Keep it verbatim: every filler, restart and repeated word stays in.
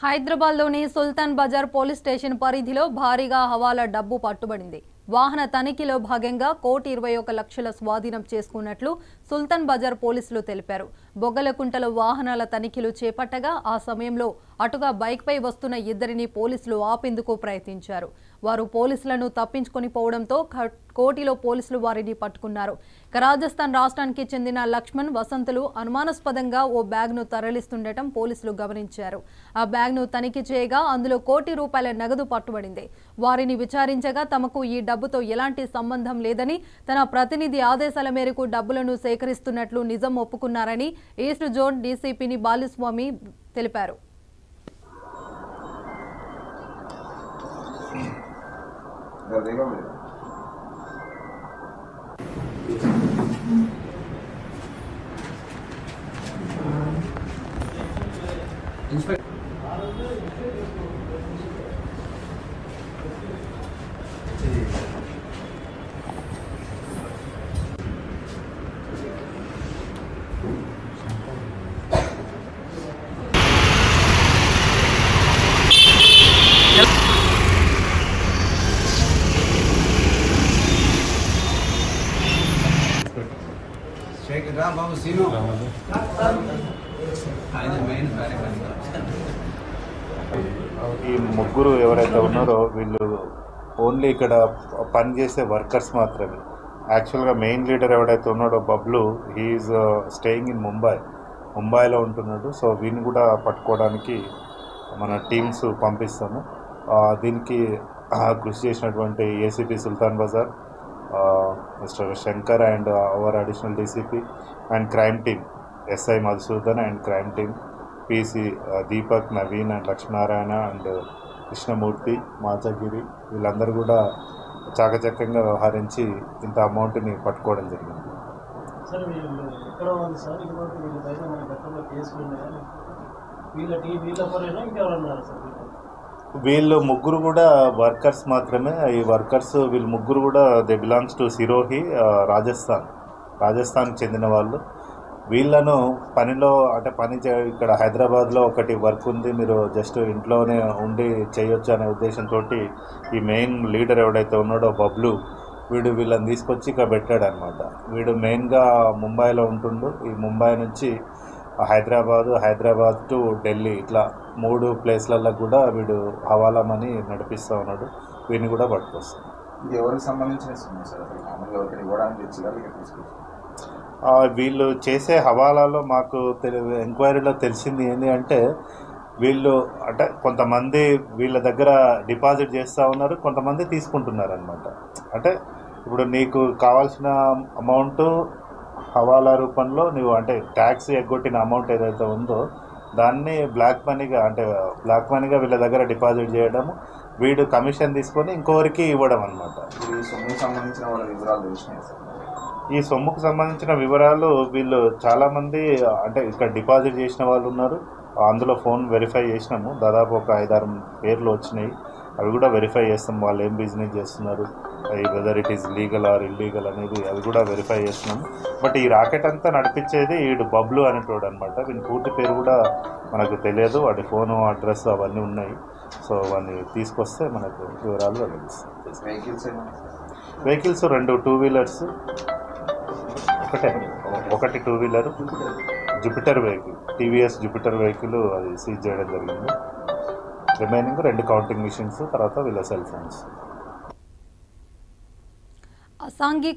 హైదరాబాద్లోని సుల్తాన్ Bazar police station పరిధిలో భారీగా హవాలా డబ్బు పట్టుబడింది. వాహన తనిఖీలో భాగంగా కోటి ఇరవై ఒక లక్షల స్వాధీనం చేసుకున్నట్లు సుల్తాన్ బజార్ పోలీసులు తెలిపారు. బొగ్గలకుంటలో వాహనాల తనిఖీలు చేపట్టగా ఆ సమయంలో అటుగా బైక్పై వస్తున్న ఇద్దరిని పోలీసులు ఆపేందుకు ప్రయత్నించారు. వారు పోలీసులను తప్పించుకొని పోవడంతో కోటిలో పోలీసులు వారిని పట్టుకున్నారు. రాజస్థాన్ రాష్ట్రానికి చెందిన లక్ష్మణ్ వసంతులు అనుమానాస్పదంగా ఓ బ్యాగ్ను తరలిస్తుండటం పోలీసులు గమనించారు. ఆ బ్యాగ్ను తనిఖీ చేయగా అందులో కోటి రూపాయల నగదు పట్టుబడింది. వారిని విచారించగా తమకు ఈ డబ్బుతో ఎలాంటి సంబంధం లేదని, తన ప్రతినిధి ఆదేశాల మేరకు డబ్బులను సేకరిస్తున్నట్లు నిజం ఒప్పుకున్నారని ఈస్ట్ జోన్ డీసీపీని బాలస్వామి తెలిపారు. బాబు సీను ఆయన మెయిన్ ఈ ముగ్గురు ఎవరైతే ఉన్నారో వీళ్ళు ఓన్లీ ఇక్కడ పనిచేసే వర్కర్స్ మాత్రమే. యాక్చువల్గా మెయిన్ లీడర్ ఎవరైతే ఉన్నాడో Bablu, he is staying in Mumbai ముంబైలో ఉంటున్నాడు. సో వీని కూడా పట్టుకోవడానికి మన టీమ్స్ పంపిస్తాము. దీనికి కృషి చేసినటువంటి ACP Sultan Bazar mister Shankar and our additional DCP and crime team SI Madhusudan and crime team PC Deepak, Naveen and Lakshminarayana and Krishnamurthy, Machagiri వీళ్ళందరూ కూడా చాకచక్యంగా వ్యవహరించి ఇంత అమౌంట్ని పట్టుకోవడం జరిగింది. వీళ్ళు ముగ్గురు కూడా వర్కర్స్ మాత్రమే. ఈ వర్కర్స్ వీళ్ళు ముగ్గురు కూడా they belongs to Sirohi, Rajasthan రాజస్థాన్కి చెందిన వాళ్ళు. వీళ్ళను పనిలో అంటే పని చే ఇక్కడ హైదరాబాద్లో ఒకటి వర్క్ ఉంది, మీరు జస్ట్ ఇంట్లోనే ఉండి చేయొచ్చు అనే ఉద్దేశంతో ఈ మెయిన్ లీడర్ ఎవడైతే ఉన్నాడో బబ్లు, వీడు వీళ్ళని తీసుకొచ్చి ఇక్కడ పెట్టాడు అనమాట. వీడు మెయిన్గా ముంబైలో ఉంటుండు. ఈ ముంబై నుంచి హైదరాబాదు, హైదరాబాద్ టు ఢిల్లీ ఇట్లా మూడు ప్లేస్లలో కూడా వీడు హవాలా మనీ నడిపిస్తూ ఉన్నాడు. వీడిని కూడా పట్టుకొస్తాం. ఎవరికి సంబంధించిన వీళ్ళు చేసే హవాలాలో మాకు తెలి ఎంక్వైరీలో తెలిసింది ఏంటి అంటే, వీళ్ళు అంటే కొంతమంది వీళ్ళ దగ్గర డిపాజిట్ చేస్తూ ఉన్నారు, కొంతమంది తీసుకుంటున్నారు అనమాట. అంటే ఇప్పుడు నీకు కావాల్సిన అమౌంట్ హవాలా రూపంలో నువ్వు అంటే ట్యాక్స్ ఎగ్గొట్టిన అమౌంట్ ఏదైతే ఉందో దాన్ని బ్లాక్ మనీగా అంటే బ్లాక్ మనీగా వీళ్ళ దగ్గర డిపాజిట్ చేయడము, వీడు కమిషన్ తీసుకొని ఇంకొకరికి ఇవ్వడం అనమాట. ఈ సొమ్ముకు సంబంధించిన వాళ్ళ వివరాలు తెలిసినాయి సార్. ఈ సొమ్ముకు సంబంధించిన వివరాలు వీళ్ళు చాలామంది అంటే ఇక్కడ డిపాజిట్ చేసిన వాళ్ళు ఉన్నారు. అందులో ఫోన్ వెరిఫై చేసినాము, దాదాపు ఒక ఐదారు పేర్లు వచ్చినాయి. అవి కూడా వెరిఫై చేస్తాం, వాళ్ళు ఏం బిజినెస్ చేస్తున్నారు, whether it is legal or illegal అనేది అవి కూడా వెరిఫై చేస్తున్నాము. బట్ ఈ రాకెట్ అంతా నడిపించేది వీడు బబ్లు అనేటోడు అనమాట. వీని పూర్తి పేరు కూడా మనకు తెలియదు, వాడి ఫోను అడ్రస్ అవన్నీ ఉన్నాయి. సో వాడిని తీసుకొస్తే మనకు వివరాలు వెల్లడిస్తాం. వెహికల్స్ వెహికల్స్ రెండు టూ వీలర్స్, ఒకటే ఒకటి two wheeler Jupiter vehicle, TVS Jupiter vehicle అది సీజ్ చేయడం జరిగింది. రిమైనింగ్ రెండు కౌంటింగ్ మిషన్స్, తర్వాత వీళ్ళ సెల్ ఫోన్స్. అసాంఘిక